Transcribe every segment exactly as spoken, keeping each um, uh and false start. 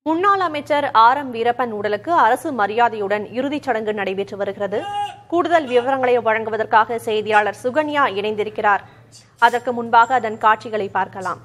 முன்னாள் அமைச்சர் R M Veerappan உடலுக்கு அரசு மரியாதையுடன் இறுதிச் சடங்கு நடைபெற்று வருகிறது. கூடுதல் விவரங்களை வழங்குவதற்காக செய்தியாளர் சுகன்யா இணைந்திருக்கிறார். அதற்கு முன்பாக அதன் காட்சிகளை பார்க்கலாம்.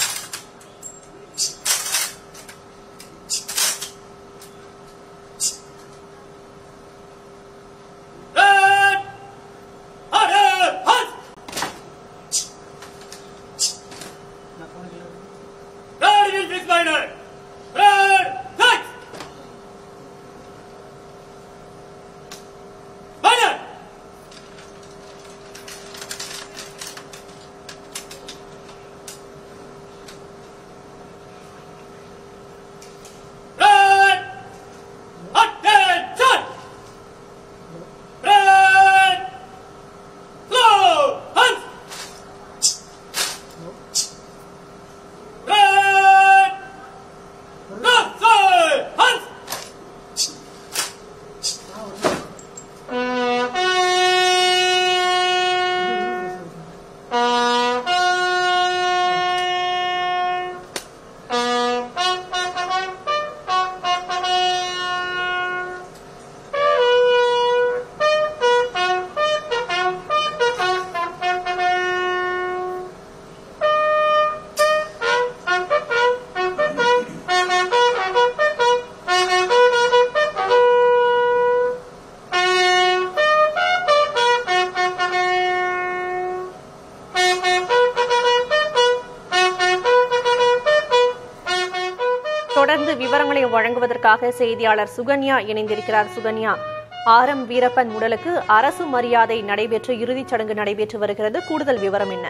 தொடர்ந்து விவரங்களை வழங்குவதற்காக செய்தியாளர் சுகன்யா இணைந்திருக்கிறார். சுகன்யா, ஆர் எம் வீரப்பன் உடலுக்கு அரசு மரியாதை நடைபெற்று இறுதிச் சடங்கு நடைபெற்று வருகிறது. கூடுதல் விவரம் என்ன?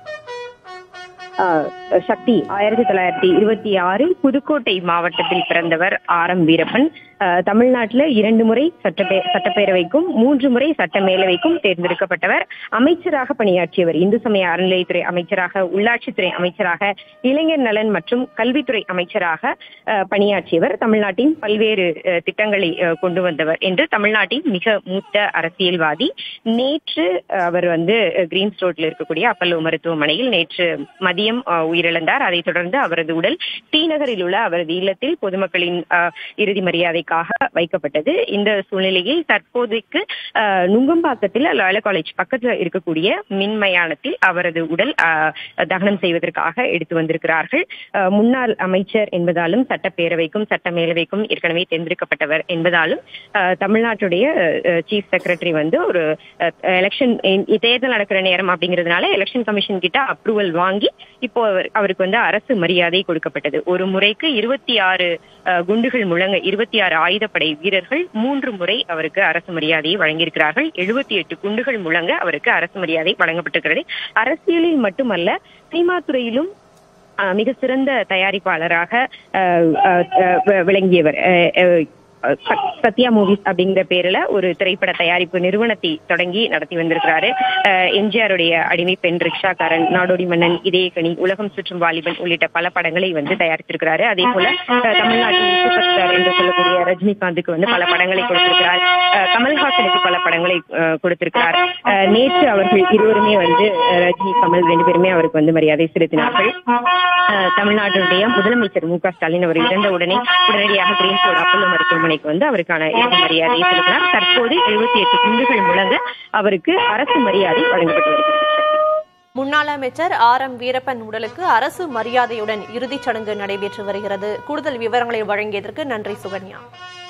சக்தி ஆயிரத்தி தொள்ளாயிரத்தி இருபத்தி ஆறில் புதுக்கோட்டை மாவட்டத்தில் பிறந்தவர் ஆர் எம் வீரப்பன். தமிழ்நாட்டில் இரண்டு முறை சட்டப்பே சட்டப்பேரவைக்கும் மூன்று முறை சட்ட மேலவைக்கும் தேர்ந்தெடுக்கப்பட்டவர். அமைச்சராக பணியாற்றியவர். இந்து சமய அறநிலையத்துறை அமைச்சராக, உள்ளாட்சித்துறை அமைச்சராக, இளைஞர் நலன் மற்றும் கல்வித்துறை அமைச்சராக பணியாற்றியவர். தமிழ்நாட்டின் பல்வேறு திட்டங்களை கொண்டு வந்தவர் என்று தமிழ்நாட்டின் மிக மூத்த அரசியல்வாதி. நேற்று அவர் வந்து கிரீன்ஸ் ரோட்ல இருக்கக்கூடிய அப்பல்லோ மருத்துவமனையில் நேற்று மதியம் உயிரிழந்தார். அதைத் தொடர்ந்து அவரது உடல் டி நகரில் உள்ள அவரது இல்லத்தில் பொதுமக்களின் இறுதி மரியாதைக்காக வைக்கப்பட்டது. இந்த சூழ்நிலையில் தற்போதைக்கு நுங்கம்பாக்கத்தில் லாயலா காலேஜ் பக்கத்தில் இருக்கக்கூடிய மின்மயானத்தில் அவரது உடல் தகனம் செய்வதற்காக எடுத்து வந்திருக்கிறார்கள். முன்னாள் அமைச்சர் என்பதாலும் சட்டப்பேரவைக்கும் சட்ட மேலவைக்கும் ஏற்கனவே தேர்ந்தெடுக்கப்பட்டவர் என்பதாலும் தமிழ்நாட்டுடைய சீஃப் செக்ரட்டரி வந்து ஒரு எலெக்ஷன் தேர்தல் நடக்கிற நேரம் அப்படிங்கிறதுனால எலெக்ஷன் கமிஷன் கிட்ட அப்ரூவல் வாங்கி இப்போ அவருக்கு வந்து அரசு மரியாதை கொடுக்கப்பட்டது. ஒரு முறைக்கு இருபத்தி ஆறு குண்டுகள் முழங்க இருபத்தி ஆறு ஆயுதப்படை வீரர்கள் மூன்று முறை அவருக்கு அரசு மரியாதையை வழங்கியிருக்கிறார்கள். எழுபத்தி எட்டு குண்டுகள் முழங்க அவருக்கு அரசு மரியாதை வழங்கப்பட்டிருக்கிறது. அரசியலில் மட்டுமல்ல, சினிமா துறையிலும் மிக சிறந்த தயாரிப்பாளராக விளங்கியவர். சத்யா மூவிஸ் அப்படிங்கிற பேர்ல ஒரு திரைப்பட தயாரிப்பு நிறுவனத்தை தொடங்கி நடத்தி வந்திருக்கிறாரு. எம்ஜிஆருடைய அடிமை பெண், ரிக்ஷாக்காரன், நாடோடி மன்னன், இதயக்கனி, உலகம் சுற்றும் வாலிபன் உள்ளிட்ட பல படங்களை வந்து தயாரித்திருக்கிறாரு. அதே போல தமிழ்நாட்டின் சூப்பர் ஸ்டார் என்று சொல்லக்கூடிய ரஜினிகாந்துக்கு வந்து பல படங்களை கொடுத்திருக்கிறார். கமல்ஹாசனுக்கு பல படங்களை கொடுத்திருக்கிறார். நேற்று அவர்கள் இருவருமே வந்து ரஜினி, கமல் ரெண்டு பேருமே அவருக்கு வந்து மரியாதை செலுத்தினார்கள். தமிழ்நாட்டுடைய முதலமைச்சர் மு க ஸ்டாலின் அவர் இறந்த உடனே உடனடியாக கிரீன்ஸ் ரோட் அப்பல்லோ மருத்துவமனைக்கு வந்து அவருக்கான இறுதி மரியாதையை செலுத்தினார். தற்போது எழுபத்தி எட்டு குண்டுகள் முழங்க அவருக்கு அரசு மரியாதை வழங்கப்பட்டு வருகிறது. முன்னாள் அமைச்சர் ஆர் எம் வீரப்பன் உடலுக்கு அரசு மரியாதையுடன் இறுதிச் சடங்கு நடைபெற்று வருகிறது. கூடுதல் விவரங்களை வழங்கியதற்கு நன்றி சுகன்யா.